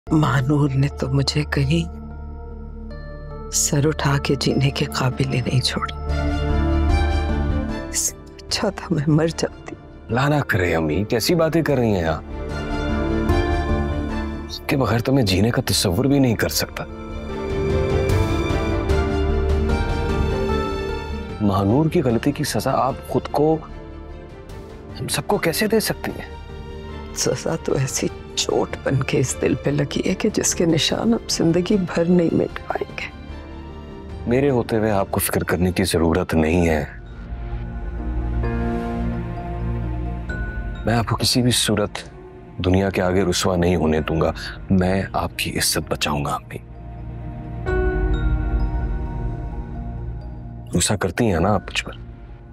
महानूर ने तो मुझे कहीं सर उठा के जीने के काबिल ही नहीं छोड़ा। अच्छा था मैं मर जाती। लाना करे अम्मी, कैसी बातें कर रही हैं आप? उसके बगैर तो मैं जीने का तस्वुर भी नहीं कर सकता। महानूर की गलती की सजा आप खुद को, हम सबको कैसे दे सकती हैं? सजा तो ऐसी चोट बन के इस दिल पे लगी है कि जिसके निशान अब जिंदगी भर नहीं मिट पाएंगे। मेरे होते हुए आपको फिक्र करने की जरूरत नहीं है। मैं आपको किसी भी सूरत दुनिया के आगे रुसवा नहीं होने दूंगा। मैं आपकी इज्जत बचाऊंगा। अम्मी, गुस्सा करती हैं ना आप मुझ पर?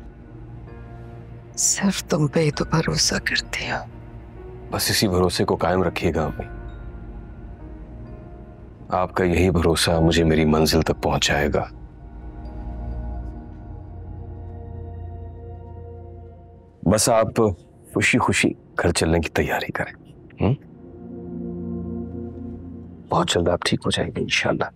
सिर्फ तुम पे ही तो भरोसा करती हो। बस इसी भरोसे को कायम रखिएगा अम्मी। आपका यही भरोसा मुझे मेरी मंजिल तक पहुंचाएगा। बस आप खुशी खुशी घर चलने की तैयारी करें। बहुत जल्द आप ठीक हो जाएंगे इंशाल्लाह।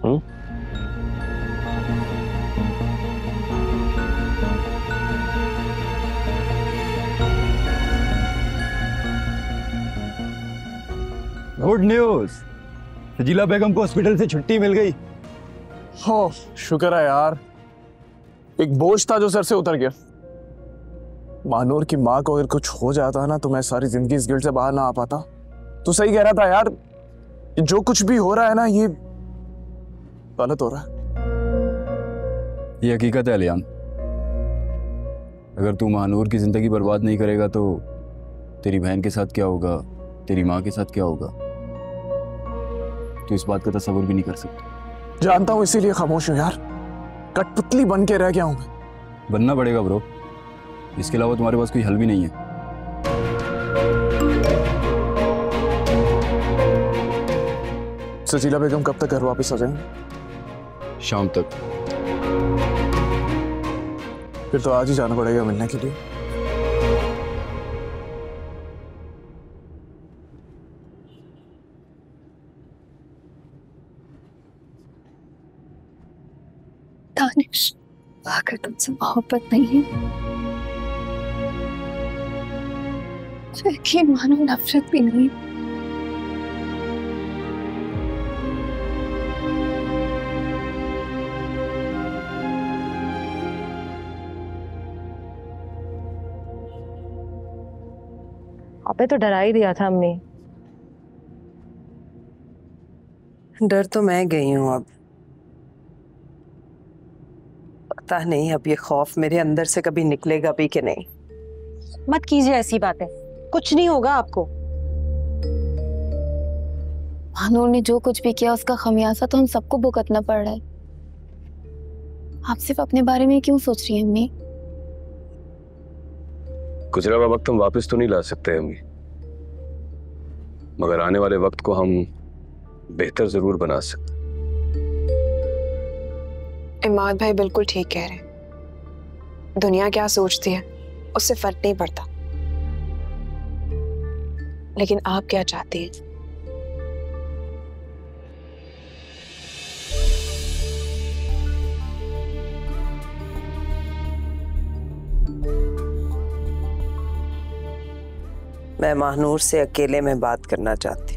गुड न्यूज, सजीला बेगम को हॉस्पिटल से छुट्टी मिल गई। हो, शुक्र है यार, एक बोझ था जो सर से उतर गया। महानूर की माँ को अगर कुछ हो जाता ना तो मैं सारी जिंदगी इस गिल्ट से बाहर ना आ पाता। तू सही कह रहा था यार, जो कुछ भी हो रहा है ना ये गलत हो रहा है। ये हकीकत है अलियान, अगर तू महानूर की जिंदगी बर्बाद नहीं करेगा तो तेरी बहन के साथ क्या होगा, तेरी माँ के साथ क्या होगा, तो इस बात का तस्वुर भी नहीं कर सकता। जानता हूं, इसीलिए खामोश हूं यार। कठपुतली बन के रह गया हूं मैं। बनना पड़ेगा ब्रो, इसके अलावा तुम्हारे पास कोई हल भी नहीं है। सजीला बेगम कब तक घर वापस आ जाएंगे? शाम तक। फिर तो आज ही जाना पड़ेगा मिलने के लिए। दानिश, अगर तुमसे मोहब्बत नहीं है तो यकीन मानो नफरत भी नहीं। आपने तो डरा ही दिया था हमने। डर तो मैं गई हूं अब। पता नहीं अब ये खौफ मेरे अंदर से कभी निकलेगा भी कि नहीं। मत कीजिए ऐसी बातें, कुछ नहीं होगा आपको। महानूर ने जो कुछ भी किया उसका खमियाजा तो हम सबको भुगतना पड़ रहा है। आप सिर्फ अपने बारे में क्यों सोच रही हैं अम्मी? गुजरा हुआ वक्त हम वापस तो नहीं ला सकते अम्मी, मगर आने वाले वक्त को हम बेहतर जरूर बना सकते। इमाद भाई बिल्कुल ठीक कह रहे हैं। दुनिया क्या सोचती है उससे फर्क नहीं पड़ता, लेकिन आप क्या चाहती हैं? मैं महानूर से अकेले में बात करना चाहती हूँ।